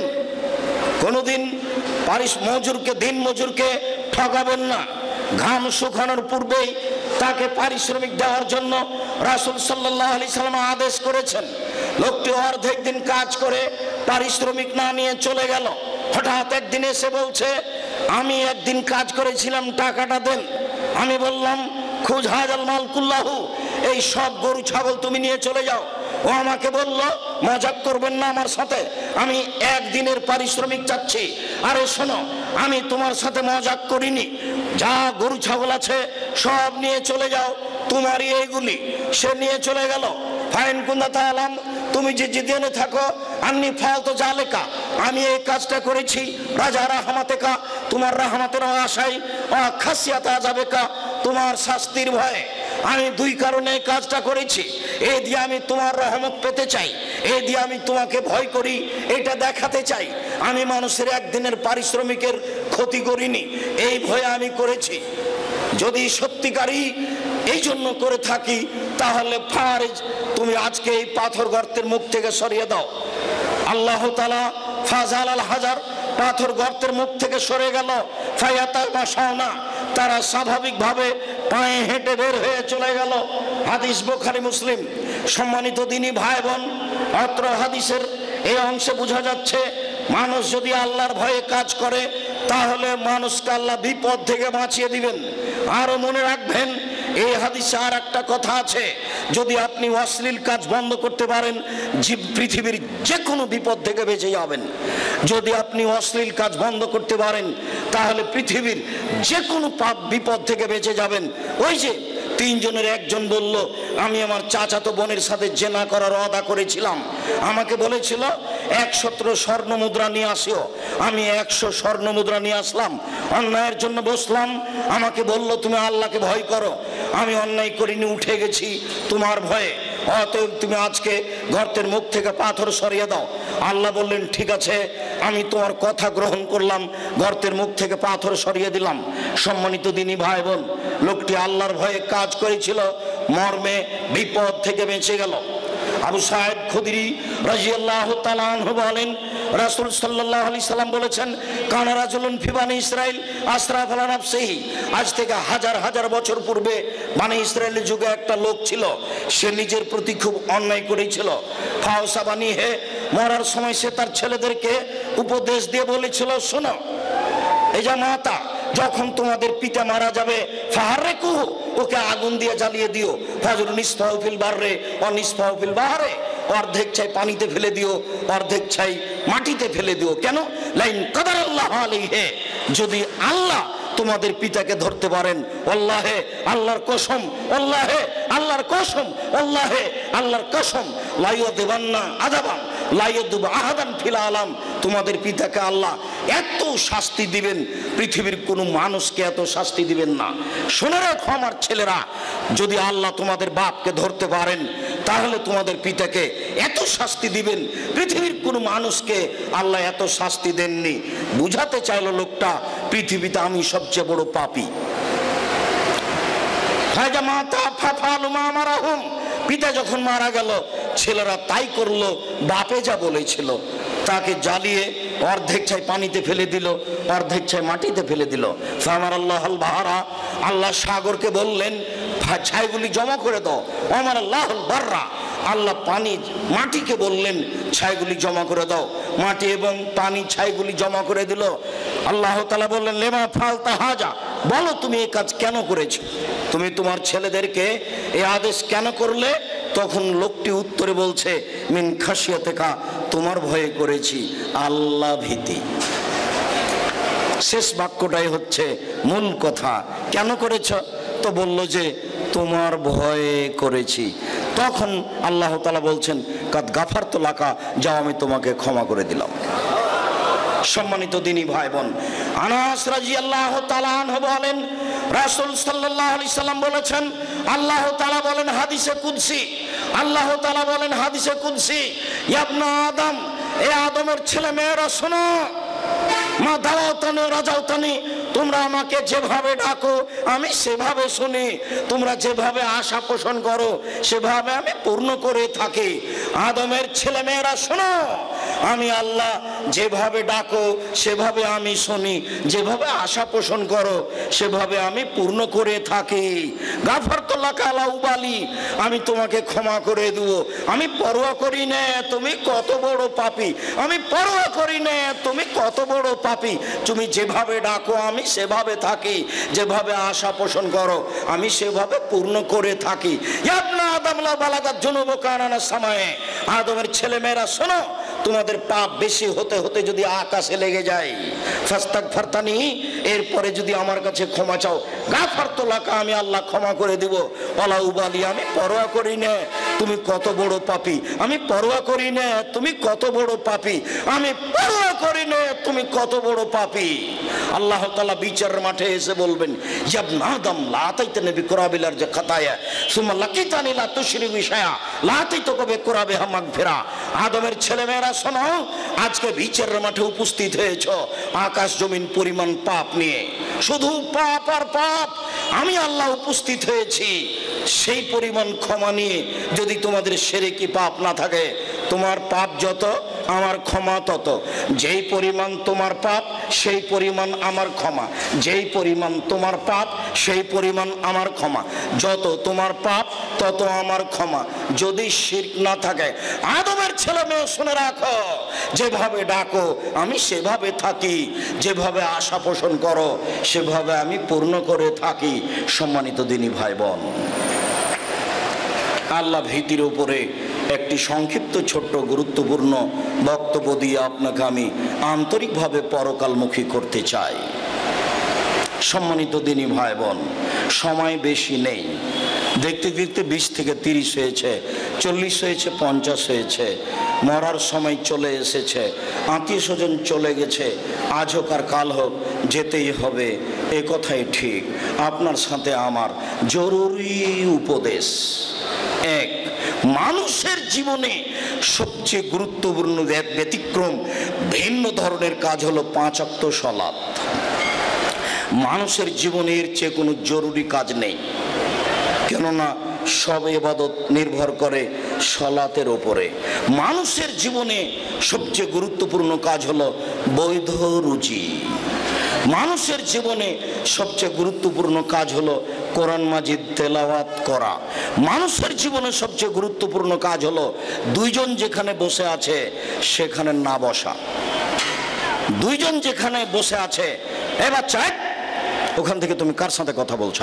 কোনোদিন পারিশ মজুরকে দিন মজুরকে ঠকাবেন না, ঘাম শুকানোর পূর্বেই তাকে পারিশ্রমিক দেওয়ার জন্য রাসূল সাল্লাল্লাহু আলাইহি সাল্লাম আদেশ করেছেন। লোকটি অর্ধেক দিন কাজ করে পারিশ্রমিক না নিয়ে চলে গেল। হঠাৎ একদিন এসে বলছে আমি একদিন কাজ করেছিলাম, টাকাটা দেন। আমি বললাম খুজ হাজাল মাল কুল্লাহু, এই সব গরু ছাগল তুমি নিয়ে চলে যাও। ও আমাকে বলল মজাক করবেন না আমার সাথে, আমি একদিনের পারিশ্রমিক চাচ্ছি। আরে শোনো, আমি তোমার সাথে মজাক করিনি, যা গরু ছাগল আছে সব নিয়ে চলে যাও, তোমারই এইগুলি। সে নিয়ে চলে গেল। ফাইন কুন্দা তাআলাম, তুমি যে জিদেনে থাকো, আন্নি ফালতু জালেকা, আমি এই কাজটা করেছি রাজা রাহমাতেকা, তোমার রাহমাতের আশায়, খাসিয়াত আযাবেকা, তোমার শাস্তির ভয়ে। আমি দুই কারণে এই কাজটা করেছি, এই দিয়ে আমি তোমার রহমত পেতে চাই, এই দিয়ে আমি তোমাকে ভয় করি, এটা দেখাতে চাই। আমি মানুষের একদিনের পারিশ্রমিকের ক্ষতি করিনি, এই ভয়ে আমি করেছি। যদি সত্যিকারই এই জন্য করে থাকি তাহলে ফারেজ, তুমি আজকে এই পাথর গর্তের মুখ থেকে সরিয়ে দাও। আল্লাহ তাআলা ফাজাল আল হাজার, পাথর গর্তের মুখ থেকে সরে গেল। ফায়াতা মাশাওনা, তারা স্বাভাবিকভাবে পায়ে হেঁটে বের হয়ে চলে গেল। হাদিস বুখারী মুসলিম। সম্মানিত দিনী ভাই বোন, অত্র হাদিসের এই অংশে বোঝা যাচ্ছে মানুষ যদি আল্লাহর ভয়ে কাজ করে তাহলে মানুষকে আল্লাহ বিপদ থেকে বাঁচিয়ে দিবেন। আরো মনে রাখবেন, এই হাদিসে আর একটা কথা আছে, যদি আপনি অশ্লীল কাজ বন্ধ করতে পারেন পৃথিবীর যে কোনো বিপদ থেকে বেঁচে যাবেন। যদি আপনি অশ্লীল কাজ বন্ধ করতে পারেন তাহলে পৃথিবীর যে কোনো পাপ বিপদ থেকে বেঁচে যাবেন। ওই যে তিনজনের একজন বলল আমি আমার চাচাতো বোনের সাথে জেনা করার ওয়াদা করেছিলাম, আমাকে বলেছিল একশত স্বর্ণ মুদ্রা নিয়ে আসিও। আমি একশো স্বর্ণ মুদ্রা নিয়ে আসলাম, অন্যায়ের জন্য বসলাম। আমাকে বলল তুমি আল্লাহকে ভয় করো, আমি অন্যায় করিনি, উঠে গেছি তোমার ভয়ে, অতএব তুমি আজকে গর্তের মুখ থেকে পাথর সরিয়ে দাও। আল্লাহ বললেন ঠিক আছে, আমি তোমার কথা গ্রহণ করলাম, গর্তের মুখ থেকে পাথর সরিয়ে দিলাম। সম্মানিত দিনী ভাই বোন, লোকটি আল্লাহর ভয়ে কাজ করেছিল, মর্মে বিপদ থেকে বেঁচে গেল। আবু সাঈদ খুদরি রাদিয়াল্লাহু তাআলা আনহু বলেন রাসূল সাল্লাল্লাহু আলাইহি সাল্লাম বলেছেন কানা রাজুলুন ফি বানি ইসরাইল আসরাফ আলা নাফসিহি, আজ থেকে হাজার হাজার বছর পূর্বে বানি ইসরায়েলের যুগে একটা লোক ছিল, সে নিজের প্রতি খুব অন্যায় করেছিল। ফাওসা বানি হে, মরার সময় সে তার ছেলেদেরকে উপদেশ দিয়ে বলেছিল শোনো, এই যে মাতা, যখন তোমাদের পিতা মারা যাবে ফাহারেকুহু, ওকে আগুন দিয়ে জ্বালিয়ে দিও। ফাজরু নিসফাহু ফিল বাররে ওয়া নিসফাহু ফিল বাহরে, অর্ধেক ছাই পানিতে ফেলে দিও, অর্ধেক ছাই মাটিতে ফেলে দিও। কেন? লাইন কাদারাল্লাহু আলাইহি, যদি আল্লাহ তোমাদের পিতাকে ধরতে পারেন, আল্লাহে আল্লাহর কসম, আল্লাহে আল্লাহর কসম, আল্লাহে আল্লাহর কসম, লাইয়া দেবান্না আযাবান লাইয়াদুব আহাদান ফিল আলাম, তোমাদের পিতাকে আল্লাহ এত শাস্তি দিবেন, পৃথিবীর কোনো মানুষকে এত শাস্তি দিবেন না। শুনে রাখো আমার ছেলেরা, যদি আল্লাহ তোমাদের বাপকে ধরতে পারেন তাহলে তোমাদের পিতাকে এত শাস্তি দিবেন, পৃথিবীর কোনো মানুষকে আল্লাহ এত শাস্তি দেননি। বুঝাতে চাইলো লোকটা পৃথিবীতে আমি সবচেয়ে বড় পাপী। পিতা যখন মারা গেল ছেলেরা তাই করলো, বাপে যা বলেছিল তাকে জ্বালিয়ে অর্ধেক ছাই পানিতে ফেলে দিল, অর্ধেক ছাই মাটিতে ফেলে দিল। ফামার আল্লাহ আল বাহারা, আল্লাহ সাগরকে বললেন ছাইগুলি জমা করে দাও। আমার আল্লাহ বাররা, আল্লাহ পানি মাটিকে বললেন ছাইগুলি জমা করে দাও। মাটি এবং পানি ছাইগুলি জমা করে দিল। আল্লাহ তাআলা বললেন লেমা ফালতা হাজা, বলো তুমি এই কাজ কেন করেছো, তুমি তোমার ছেলেদেরকে এই আদেশ কেন করলে? তখন লোকটি উত্তরে বলছে মিন খাশিয়াতিকা, তোমার ভয়ে করেছি, আল্লাহ ভীতি। শেষ বাক্যটাই হচ্ছে মূল কথা। কেন করেছ? তো বলল যে তোমার ভয়ে করেছি। তখন আল্লাহ তাআলা বলছেন কাদ গাফারতু লাকা, যাও আমি তোমাকে ক্ষমা করে দিলাম। সম্মানিত দিনী ভাই বোন, আনাস রাদিয়াল্লাহু তাআলা আনহু বলেন রাসূল সাল্লাল্লাহু আলাইহি সাল্লাম বলেছেন, আল্লাহ তাআলা বলেন হাদিসে কুদসি, আল্লাহ তাআলা বলেন হাদিসে কুদসি, ইয়া ইবনা আদম, এ আদমের ছেলে মেয়েরা শোনো, মা দাওয়াতানি রাজাউতানি, তোমরা আমাকে যেভাবে ডাকো আমি সেভাবে শুনি, তোমরা যেভাবে আশা পোষণ করো সেভাবে আমি পূর্ণ করে থাকি। আদমের ছেলে মেয়েরা শোনো, আমি আল্লাহ যেভাবে ডাকো সেভাবে আমি শুনি, যেভাবে আশা পোষণ করো সেভাবে আমি পূর্ণ করে থাকি। গাফারতু লাকা লা উবালি, আমি তোমাকে ক্ষমা করে দেব, আমি পরোয়া করি না তুমি কত বড় পাপী, আমি পরোয়া করি না তুমি কত বড় পাপী, তুমি যেভাবে ডাকো আমি সেভাবে থাকি, যেভাবে আশা পোষণ করো আমি সেভাবে পূর্ণ করে থাকি। ইয়া ইবনা আদম লা বালাগাত যুনুবুকা আনানা সামায়ে, আদমের ছেলে মেয়েরা শোনো, তোমাদের পাপ বেশি হতে হতে যদি আকাশে লেগে যায়, ফাস্তাগফিরতানি, এরপরে যদি আমার কাছে ক্ষমা চাও, গাফারতু লাকা, আমি আল্লাহ ক্ষমা করে দিব, ওয়ালা উবালি, আমি পরোয়া করি না তুমি কত বড় পাপী, আমি পরোয়া করি না তুমি কত বড় পাপী, আমি পরোয়া করি না তুমি কত বড় পাপী। আল্লাহ তাআলা বিচারের মাঠে এসে বলবেন, ইয়া ইবনা আদম লা আতাইতানি বিকুরাবিল আরজি খাতায়া সুম্মা লাকিতানি লা তুশরিকু শাইআ লা আতাইতুকা বিকুরাবিহা মাগফিরা। আদমের ছেলেমেয়েরা শোনো, আজকে বিচারের মাঠে উপস্থিত হয়েছ আকাশ জমিন পরিমাণ পাপ নিয়ে, শুধু পাপ আর পাপ। আমি আল্লাহ উপস্থিত হয়েছি সেই পরিমাণ ক্ষমা নিয়ে। যদি তোমাদের শিরকি পাপ না থাকে, তোমার পাপ যত আমার ক্ষমা তত, যেই পরিমাণ তোমার পাপ সেই পরিমাণ আমার ক্ষমা, যেই পরিমাণ তোমার পাপ সেই পরিমাণ আমার ক্ষমা, যত তোমার পাপ তত আমার ক্ষমা, যদি শিরক না থাকে। আদমের ছেলে মেয়ে শুনে রাখো, যেভাবে ডাকো আমি সেভাবে থাকি, যেভাবে আশা পোষণ করো সেভাবে আমি পূর্ণ করে থাকি। সম্মানিত দিনী ভাই বোন, আল্লাহ ভীতির উপরে একটি সংক্ষিপ্ত ছোট্ট গুরুত্বপূর্ণ বক্তব্য দিয়ে আপনাকে আমি আন্তরিকভাবে পরকালমুখী করতে চাই। সম্মানিত দিনী ভাই বোন, সময় বেশি নেই, দেখতে দেখতে বিশ থেকে তিরিশ হয়েছে, চল্লিশ হয়েছে, পঞ্চাশ হয়েছে, মরার সময় চলে এসেছে, আত্মীয় স্বজন চলে গেছে, আজ হোক আর কাল হোক যেতেই হবে, এ কথাই ঠিক। আপনার সাথে আমার জরুরি উপদেশ, এক, মানুষের জীবনে সবচেয়ে গুরুত্বপূর্ণ ব্যতিক্রম ভিন্ন ধরনের কাজ হলো পাঁচ ওয়াক্ত সালাত। মানুষের জীবনের চেয়ে কোনো জরুরি কাজ নেই, কেননা সব ইবাদত নির্ভর করে সালাতের উপরে। মানুষের জীবনে সবচেয়ে গুরুত্বপূর্ণ কাজ হলো বৈধ রুজি। মানুষের জীবনে সবচেয়ে গুরুত্বপূর্ণ কাজ হলো কোরআন মাজিদ তেলাওয়াত করা। মানুষের জীবনে সবচেয়ে গুরুত্বপূর্ণ কাজ হলো দুইজন যেখানে বসে আছে সেখানে না বসা। দুইজন যেখানে বসে আছে, এ বাচ্চা ওখান থেকে তুমি কার সাথে কথা বলছো?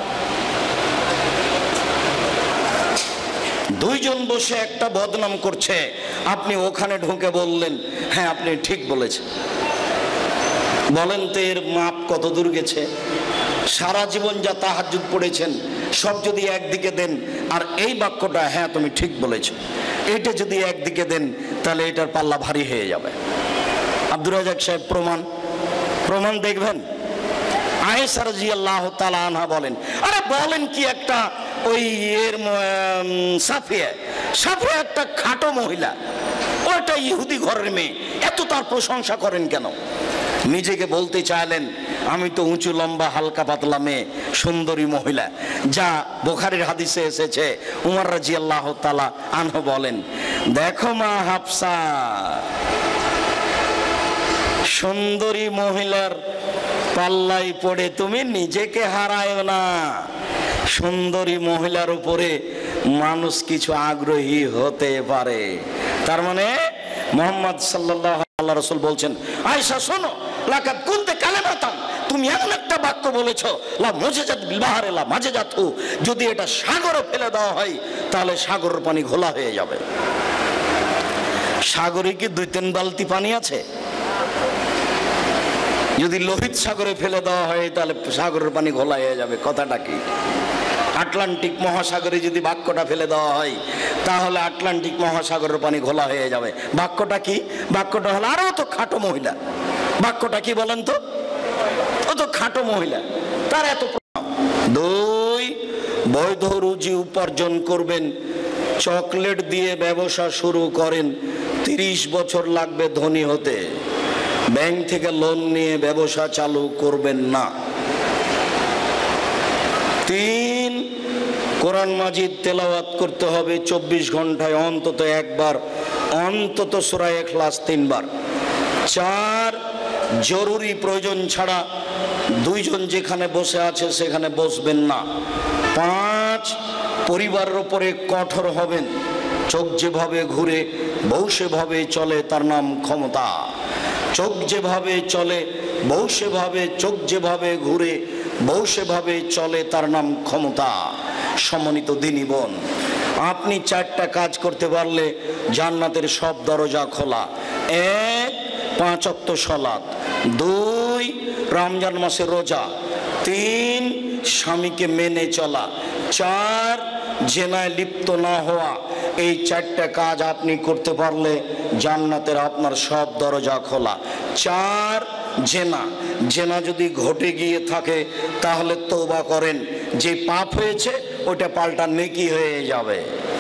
দুইজন বসে একটা বদনাম করছে, আপনি ওখানে ঢুকে বললেন হ্যাঁ আপনি ঠিক বলেছেন। বলেন তো এর মাপ কত দূর গেছে? সারা জীবন যা তাহাজ্জুদ পড়েছেন সব যদি একদিকে দেন, আর এই বাক্যটা হ্যাঁ তুমি ঠিক বলেছ, এটা যদি একদিকে দেন তাহলে এটার পাল্লা ভারী হয়ে যাবে। আব্দুর রাজ্জাক সাহেব প্রমাণ প্রমাণ দেখবেন। আয়েশা রাদিয়াল্লাহু তাআলা আনহা বলেন, আরে বলেন কি একটা ওই এর সাফিয়া সাফিয়া একটা খাটো মহিলা, ওটা ইহুদি ঘরের মেয়ে, এত তার প্রশংসা করেন কেন? নিজেকে বলতে চাইলেন আমি তো উঁচু লম্বা হালকা পাতলা মেয়ে, সুন্দরী মহিলা, যা বুখারীর হাদিসে এসেছে। উমর রাদিয়াল্লাহু তাআলা আনহু বলেন, দেখো মা হাফসা, সুন্দরী মহিলার পাল্লাই পড়ে তুমি নিজেকে হারায়ো না। সুন্দরী মহিলার উপরে মানুষ কিছু আগ্রহী হতে পারে। তার মানে মুহাম্মদ সাল্লাল্লাহু আলাইহি রাসূল বলছেন, আয়েশা শোনো, লাকাদ কুনতে কালিমাতান, তুমি এমন একটা বাক্য বলেছো, লা মুজাজাত বিল বাহরি লা মাজাজাতহু, যদি এটা সাগরে ফেলে দেওয়া হয় তাহলে সাগরের পানি ঘোলা হয়ে যাবে। সাগরে কি দুই তিন বালতি পানি আছে? যদি লোহিত সাগরে ফেলে দেওয়া হয় তাহলে সাগরের পানি ঘোলা হয়ে যাবে। কথাটা কি? আটলান্টিক মহাসাগরে যদি বাক্যটা ফেলে দেওয়া হয় তাহলে আটলান্টিক মহাসাগরের পানি ঘোলা হয়ে যাবে। বাক্যটা কি? বাক্যটা হলো আরো তো খাটো মহিলা। বাক্যটা কি বলেন তো? ও তো খাটো মহিলা, তার এত। দুই, বৈধ রুজি উপার্জন করবেন, চকলেট দিয়ে ব্যবসা শুরু করেন, তিরিশ বছর লাগবে ধনী হতে। ব্যাংক থেকে লোন নিয়ে ব্যবসা চালু করবেন না। তিন, কোরআন মাজিদ তেলাওয়াত করতে হবে চব্বিশ ঘন্টায় অন্তত একবার, অন্তত সূরা ইখলাস তিনবার। চার, জরুরি প্রয়োজন ছাড়া দুইজন যেখানে বসে আছে সেখানে বসবেন না। পাঁচ, পরিবারের উপরে কঠোর হবেন। চোখ যেভাবে ঘুরে বউ সেভাবে চলে, তার নাম ক্ষমতা। চোখ যেভাবে চলে বউ সেভাবে, চোখ যেভাবে ঘুরে বউ সেভাবে চলে, তার নাম ক্ষমতা। সম্মানিত দিনী বোন, আপনি চারটা কাজ করতে পারলে জান্নাতের সব দরজা খোলা। এক, পাঁচ ওয়াক্ত সালাত। দুই, রমজান মাসের রোজা। তিন, স্বামীকে মেনে চলা। চার, জেনায় লিপ্ত না হওয়া। এই চারটা কাজ আপনি করতে পারলে জান্নাতের আপনার সব দরজা খোলা। চার, জেনা। জেনা যদি ঘটে গিয়ে থাকে তাহলে তওবা করেন, যে পাপ হয়েছে ওটা পাল্টা নেকি হয়ে যাবে।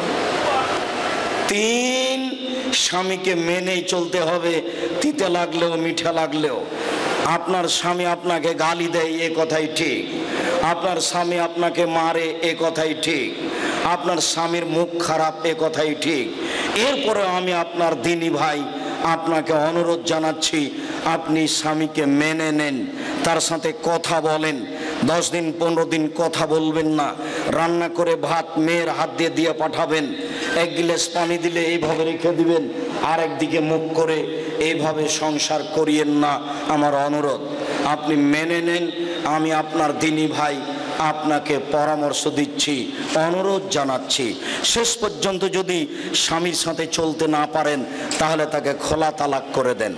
তিন, স্বামীকে মেনেই চলতে হবে, তিতে লাগলেও মিঠা লাগলেও। আপনার স্বামী আপনাকে গালি দেয় এ কথাই ঠিক, আপনার স্বামী আপনাকে মারে এ কথাই ঠিক, আপনার স্বামীর মুখ খারাপ এ কথাই ঠিক। এরপরে আমি আপনার দিনী ভাই আপনাকে অনুরোধ জানাচ্ছি, আপনি স্বামীকে মেনে নেন, তার সাথে কথা বলেন। দশ দিন পনেরো দিন কথা বলবেন না। রান্না করে ভাত মেয়ের হাত দিয়ে দিয়ে পাঠাবেন, এক গিলাস পানি দিলে এইভাবে রেখে দিবেন, আর একদিকে মুখ করে এইভাবে সংসার করিয়েন না। আমার অনুরোধ আপনি মেনে নেন। আমি আপনার দিনী ভাই আপনাকে পরামর্শ দিচ্ছি, অনুরোধ জানাচ্ছি। শেষ পর্যন্ত যদি স্বামীর সাথে চলতে না পারেন তাহলে তাকে খোলা তালাক করে দেন।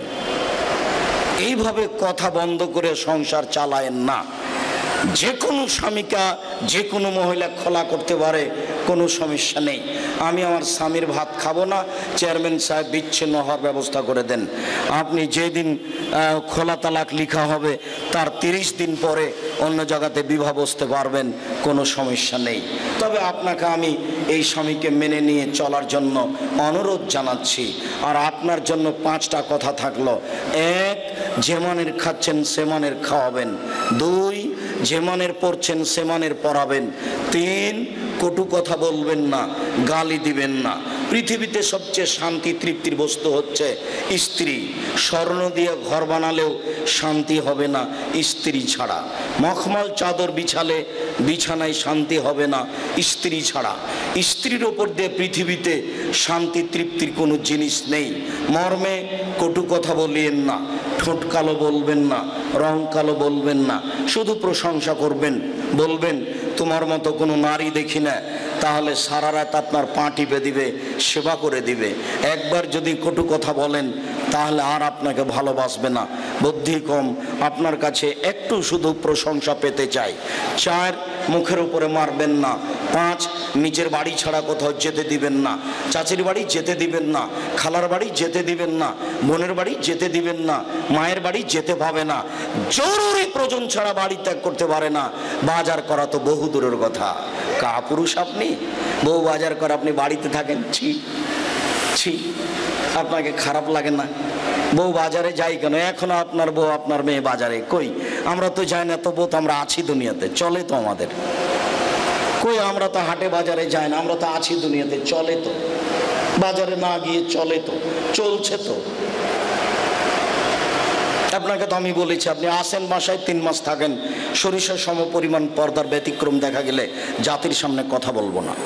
এইভাবে কথা বন্ধ করে সংসার চালায়েন না। যে কোনো স্বামীকা যে কোনো মহিলা খোলা করতে পারে, কোনো সমস্যা নেই। আমি আমার স্বামীর ভাত খাবো না, চেয়ারম্যান সাহেব বিচ্ছিন্ন হওয়ার ব্যবস্থা করে দেন। আপনি যেদিন খোলা তালাক লিখা হবে তার তিরিশ দিন পরে অন্য জায়গাতে বিবাহ বসতে পারবেন, কোনো সমস্যা নেই। তবে আপনাকে আমি এই স্বামীকে মেনে নিয়ে চলার জন্য অনুরোধ জানাচ্ছি। আর আপনার জন্য পাঁচটা কথা থাকলো। এক, যেমানের খাচ্ছেন সেমানের খাওয়াবেন। দুই, যেমানের পড়ছেন সেমানের পড়াবেন। তিন, কটু কথা বলবেন না, গালি দিবেন না। পৃথিবীতে সবচেয়ে শান্তি তৃপ্তির বস্তু হচ্ছে স্ত্রী। স্বর্ণ দিয়ে ঘর বানালেও শান্তি হবে না স্ত্রী ছাড়া। মখমল চাদর বিছালে বিছানায় শান্তি হবে না স্ত্রী ছাড়া। স্ত্রীর ওপর দিয়ে পৃথিবীতে শান্তি তৃপ্তির কোনো জিনিস নেই। মর্মে কটু কথা বলিয়েন না, ঠোঁট কালো বলবেন না, রং কালো বলবেন না, শুধু প্রশংসা করবেন। বলবেন তোমার মতো কোনো নারী দেখি না, তাহলে সারা রাত আপনার পা টিপে দিবে, সেবা করে দিবে। একবার যদি কটু কথা বলেন তাহলে আর আপনাকে ভালোবাসবে না। বুদ্ধি কম, আপনার কাছে একটু শুধু প্রশংসা পেতে চাই। চার, মুখের উপরে মারবেন না। পাঁচ, নিজের বাড়ি ছাড়া কোথাও যেতে দিবেন না। চাচির বাড়ি যেতে দিবেন না, খালার বাড়ি যেতে দিবেন না, বোনের বাড়ি যেতে দিবেন না, মায়ের বাড়ি যেতে পাবে না। জরুরি প্রয়োজন ছাড়া বাড়ি ত্যাগ করতে পারে না। বাজার করা তো বহু দূরের কথা। কাপুরুষ আপনি, বউ বাজার করে আপনি বাড়িতে থাকেন। ছি ছি, আপনাকে খারাপ লাগে না? বউ বাজারে যাই কেন? এখনো আপনার বউ আপনার মেয়ে বাজারে কই? আমরা তো যাই না, তবুও তো আমরা আছি দুনিয়াতে, চলে তো আমাদের। কই আমরা তো হাটে বাজারে যাই না, আমরা তো আছি দুনিয়াতে, চলে তো। বাজারে না গিয়ে চলে তো, চলছে তো। আপনাকে তো আমি বলেছি, আপনি আসেন বাসায় তিন মাস থাকেন, সরিষার সম পরিমাণ পর্দার ব্যতিক্রম দেখা গেলে জাতির সামনে কথা বলবো না।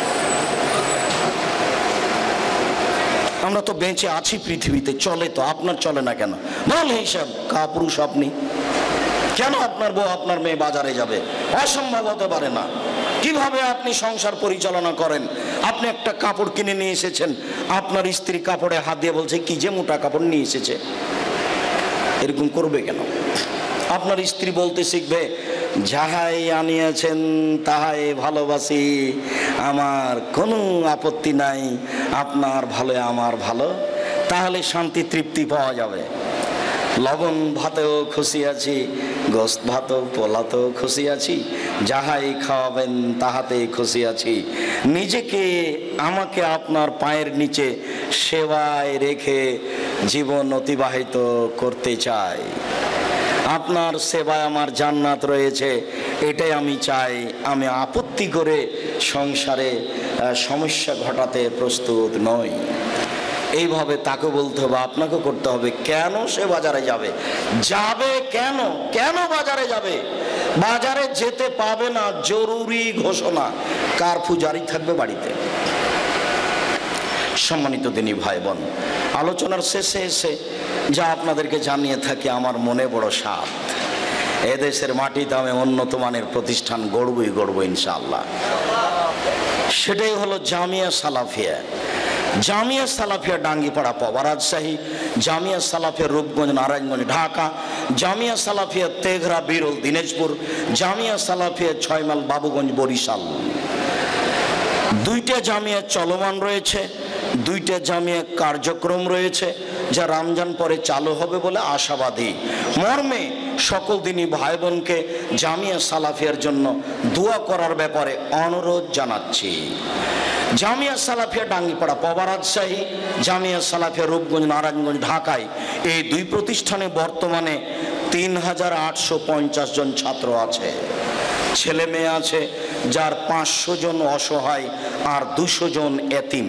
আমরা তো বেঁচে আছি পৃথিবীতে, চলে তো। আপনার চলে না কেন? বল হিসাব, কাপুরুষ আপনি। কেন আপনার বউ আপনার মেয়ে বাজারে যাবে? অসম্ভব হতে পারে না। কিভাবে আপনি সংসার পরিচালনা করেন? আপনি একটা কাপড় কিনে নিয়ে এসেছেন, আপনার স্ত্রী কাপড়ে হাত দিয়ে বলছে কি যে মোটা কাপড় নিয়ে এসেছে। এরকম করবে কেন? আপনার স্ত্রী বলতে শিখবে, যাহাই আনিয়েছেন তাহাই ভালোবাসি, আমার কোনো আপত্তি নাই, আপনার ভালো আমার ভালো, তাহলে শান্তি তৃপ্তি পাওয়া যাবে। লবণ ভাতেও খুশি আছি, গোস্ত ভাতেও পোলাতেও খুশি আছি, যাহাই খাওয়াবেন তাহাতেই খুশি আছি। নিজেকে আমাকে আপনার পায়ের নিচে সেবায় রেখে জীবন অতিবাহিত করতে চাই। আপনার সেবায় আমার জান্নাত রয়েছে, এটাই আমি চাই। আমি আপত্তি করে সংসারে সমস্যা ঘটাতে প্রস্তুত নই। এইভাবে তাকে বলতে হবে, আপনাকে করতে হবে। কেন সে বাজারে যাবে? যাবে কেন? কেন বাজারে যাবে? বাজারে যেতে পাবে না, জরুরি ঘোষণা, কারফিউ জারি থাকবে বাড়িতে। সম্মানিত দিনী ভাই বোন, আলোচনার শেষে এসে যা আপনাদেরকে জানিয়ে থাকি, আমার মনে বড় সাধ। এদেশের মাটিতে আমি উন্নত মানের প্রতিষ্ঠান গড়বই গড়ব ইনশাআল্লাহ। সেটাই হলো জামিয়া সালাফিয়া। জামিয়া সালাফিয়া ডাঙ্গিপাড়া পাওয়া রাজশাহী, জামিয়া সালাফিয়া রূপগঞ্জ নারায়ণগঞ্জ ঢাকা, জামিয়া সালাফিয়া তেঘরা বিরল দিনাজপুর, জামিয়া সালাফিয়া ছয়মাইল বাবুগঞ্জ বরিশাল। দুইটা জামিয়া চলমান রয়েছে, দুইটা জামিয়া কার্যক্রম রয়েছে, যা রমজান পরে চালু হবে বলে আশাবাদী। মর্মে সকল দিনী ভাই বোনকে জামিয়া সালাফিয়ার জন্য দোয়া করার ব্যাপারে অনুরোধ জানাচ্ছি। জামিয়া সালাফিয়া ডাঙ্গিপাড়া পাওয়া রাজশাহী, জামিয়া সালাফিয়া রূপগঞ্জ নারায়ণগঞ্জ ঢাকায়, এই দুই প্রতিষ্ঠানে বর্তমানে তিন হাজার আটশো পঞ্চাশ জন ছাত্র আছে। ছেলে মেয়ে আছে যার পাঁচশো জন অসহায় আর দুশো জন এতিম।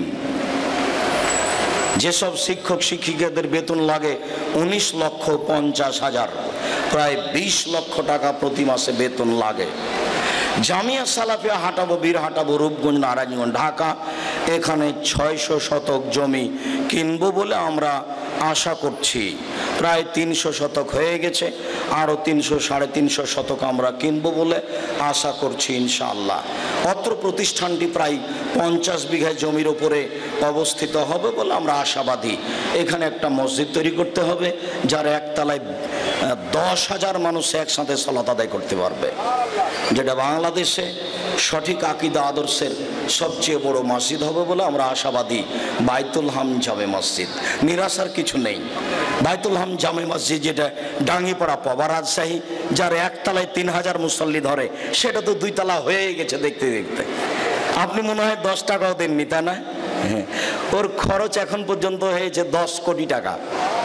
যেসব শিক্ষক শিক্ষিকাদের বেতন লাগে উনিশ লক্ষ পঞ্চাশ হাজার, প্রায় বিশ লক্ষ টাকা প্রতি মাসে বেতন লাগে। জামিয়া সালাফিয়া হাটাবো বীর হাটাবো রূপগঞ্জ নারায়ণগঞ্জ ঢাকা, এখানে ছয়শো শতক জমি কিনবো বলে আমরা আশা করছি। প্রায় তিনশো শতক হয়ে গেছে, আরও তিনশো সাড়ে তিনশো শতক আমরা কিনবো বলে আশা করছি ইনশাআল্লাহ। অত্র প্রতিষ্ঠানটি প্রায় পঞ্চাশ বিঘা জমির ওপরে অবস্থিত হবে বলে আমরা আশাবাদী। এখানে একটা মসজিদ তৈরি করতে হবে, যার একতলায় দশ হাজার মানুষ একসাথে সালাত আদায় করতে পারবে, যেটা বাংলাদেশে সঠিক আকীদা আদর্শের সবচেয়ে বড় মসজিদ হবে বলে আমরা আশাবাদী। বাইতুল হাম জামে মসজিদ, নিরাশার কিছু নেই। বাইতুল হাম জামে মসজিদ যেটা ডাঙ্গিপাড়া পাওয়া রাজশাহী, যার একতলায় তিন হাজার মুসল্লি ধরে, সেটা তো দুই তলা হয়ে গেছে দেখতে দেখতে। আপনি মনে হয় দশ টাকাও দেননি, তাই না? হ্যাঁ, ওর খরচ এখন পর্যন্ত হয়েছে দশ কোটি টাকা।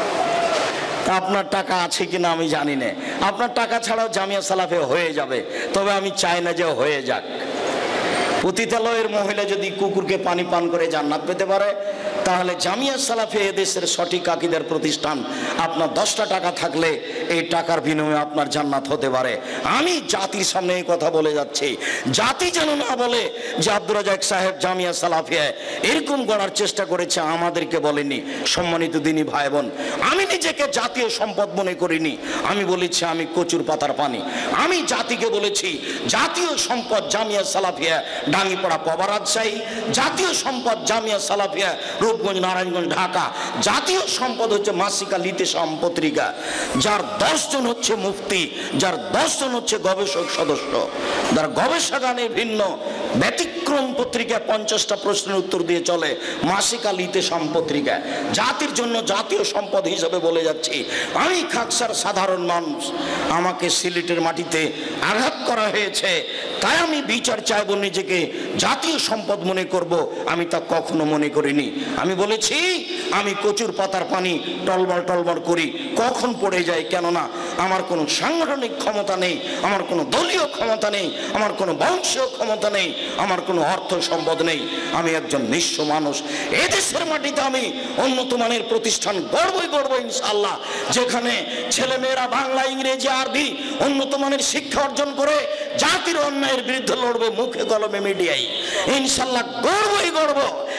আপনার টাকা আছে কিনা আমি জানি না, আপনার টাকা ছাড়াও জামিয়া সালাফে হয়ে যাবে, তবে আমি চাই না যে হয়ে যাক। পতিতালয়ের মহিলা যদি কুকুরকে পানি পান করে জান্নাত পেতে পারে, তাহলে জামিয়া সালাফে এদেশের সঠিক আকীদার প্রতিষ্ঠান। আপনার দশটা টাকা থাকলে এই টাকার বিনিময়ে আপনার জান্নাত হতে পারে। আমি জাতির সামনে এই কথা বলে যাচ্ছি, জাতি যেন না বলে যে আব্দুর রাজ্জাক সাহেব জামিয়া সালাফিয়া এরকম গড়ার চেষ্টা করেছে, আমাদেরকে বলেনি। সম্মানিত দিনী ভাই বোন, আমি নিজেকে জাতীয় সম্পদ মনে করিনি, আমি বলেছি আমি কচুর পাতার পানি। আমি জাতিকে বলেছি জাতীয় সম্পদ জামিয়া সালাফিয়া ডাঙ্গিপাড়া পাওয়া রাজশাহী, জাতীয় সম্পদ জামিয়া সালাফিয়া রূপগঞ্জ নারায়ণগঞ্জ ঢাকা, জাতীয় সম্পদ হচ্ছে মাসিকা লিতেশাম পত্রিকা, যার দশজন হচ্ছে মুফতি, যার দশজন হচ্ছে গবেষক সদস্য, যার গবেষণাগানে ভিন্ন ব্যতিক্রম পত্রিকা পঞ্চাশটা প্রশ্নের উত্তর দিয়ে চলে, মাসিকা লিতেশাম পত্রিকা। জাতির জন্য জাতীয় সম্পদ হিসেবে বলে যাচ্ছি। আমি খাকসার সাধারণ মানুষ, আমাকে সিলেটের মাটিতে আঘাত করা হয়েছে, তাই আমি বিচার চাইব, নিজেকে জাতীয় সম্পদ মনে করব, আমি তা কখনো মনে করিনি। আমি বলেছি আমি কচুর পাতার পানি টলমল টলমল করি, কখন পড়ে যায়, কেননা আমার কোনো সাংগঠনিক ক্ষমতা নেই, আমার কোনো দলীয় ক্ষমতা নেই, আমার কোনো বংশীয় ক্ষমতা নেই, আমার কোনো অর্থ সম্পদ নেই। আমি একজন নিঃস্ব মানুষ। এদেশের মাটিতে আমি উন্নত মানের প্রতিষ্ঠান গড়বই গড়ব ইনশাআল্লাহ, যেখানে ছেলেমেয়েরা বাংলা ইংরেজি আরবি উন্নত মানের শিক্ষা অর্জন করে জাতির অন্যায়ের বিরুদ্ধে লড়বে মুখে কলমে মিডিয়ায়। ইনশাআল্লাহ গড়বই গড়ব।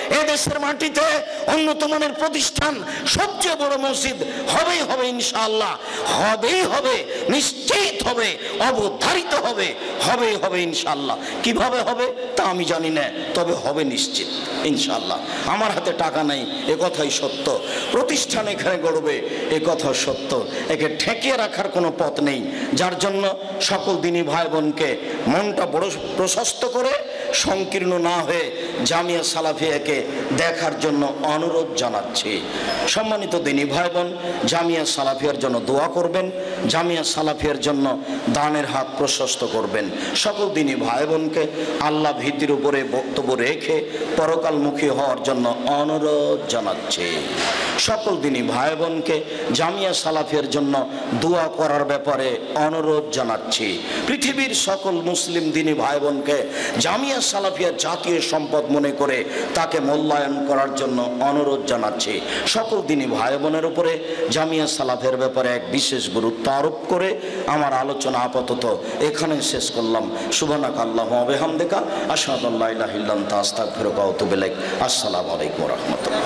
এদেশের মাটিতে উন্নত মানের প্রতিষ্ঠান, সবচেয়ে বড় মসজিদ হবেই হবে ইনশাআল্লাহ, হবেই হবে, নিশ্চিত হবে, অবধারিত হবে, হবেই হবে ইনশাআল্লাহ। কিভাবে হবে তা আমি জানি না, তবে হবে নিশ্চিত ইনশাআল্লাহ। আমার হাতে টাকা নাই এ কথাই সত্য, প্রতিষ্ঠান এখানে গড়বে এ কথা সত্য, একে ঠেকিয়ে রাখার কোনো পথ নেই। যার জন্য সকল দিনী ভাই বোনকে মনটা বড় প্রশস্ত করে সংকীর্ণ না হয়ে জামিয়া সালাফিয়াকে দেখার জন্য অনুরোধ জানাচ্ছি। সম্মানিত দিনী ভাই বোন, জামিয়া সালাফিয়ার জন্য দোয়া করবেন, জামিয়া সালাফিয়ার জন্য দানের হাত প্রশস্ত করবেন। সকল দিনী ভাই বোনকে আল্লাহ ভীতির উপরে বক্তব্য রেখে পরকালমুখী হওয়ার জন্য অনুরোধ জানাচ্ছি। সকল দিনী ভাই বোনকে জামিয়া সালাফিয়ার জন্য দোয়া করার ব্যাপারে অনুরোধ জানাচ্ছি। পৃথিবীর সকল মুসলিম দিনী ভাই বোনকে জামিয়া সালাফিয়ার জাতীয় সম্পদ মনে করে তাকে মূল্যায়ন করার জন্য অনুরোধ জানাচ্ছি। সকল দিনী ভাই বোনের উপরে জামিয়া সালাফের ব্যাপারে এক বিশেষ গুরুত্ব আরোপ করে আমার আলোচনা আপাতত এখানে শেষ করলাম। সুবহানাক আল্লাহুম্মা ওয়া বিহামদিকা আশহাদু আল্লা ইলাহা ইল্লা আনতা আস্তাগফিরুকা ওয়া আতুবু ইলাইক। আসসালামু আলাইকুম ওয়া রাহমাতুল্লাহ।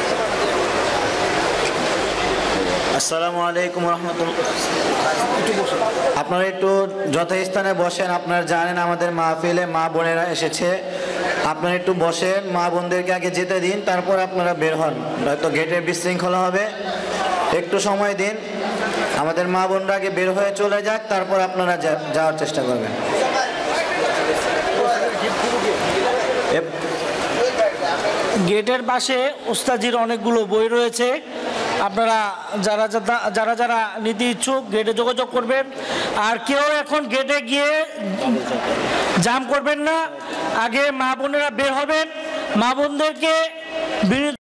আসসালামু আলাইকুম রহমতুল্লাহ। আপনারা একটু যথাস্থানে বসেন। আপনারা জানেন আমাদের মাহফিলে মা বোনেরা এসেছে, আপনারা একটু বসেন, মা বোনদেরকে আগে যেতে দিন, তারপর আপনারা বের হন, নয়তো গেটের বিশৃঙ্খলা হবে। একটু সময় দিন, আমাদের মা বোনরা আগে বের হয়ে চলে যাক, তারপর আপনারা যাওয়ার চেষ্টা করবেন। গেটের পাশে উস্তাজির অনেকগুলো বই রয়েছে, আপনারা যারা যারা যারা নিতে ইচ্ছুক গেটে যোগাযোগ করবেন। আর কেউ এখন গেটে গিয়ে জাম করবেন না, আগে মা বোনেরা বের হবেন, মা বোনদেরকে